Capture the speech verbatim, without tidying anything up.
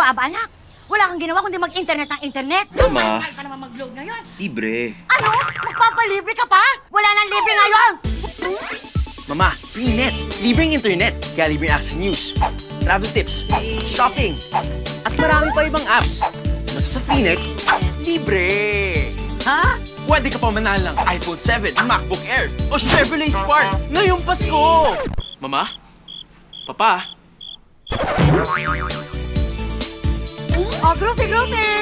baba, anak. Wala kang ginawa kundi mag-internet ng internet. Mama. Mahal pa naman mag-load ngayon. Libre. Ano? Magpapalibre ka pa? Wala nang libre ngayon. Mama, free net. Libreng internet. Kaya libreng access news, travel tips, shopping, at marami pa ibang apps. Basta sa free net, libre. Ha? Pwede ka pa manalo ng iPhone seven, MacBook Air, o Chevrolet Spark ngayong Pasko. Mama? Papa? Oh, groupie, groupie!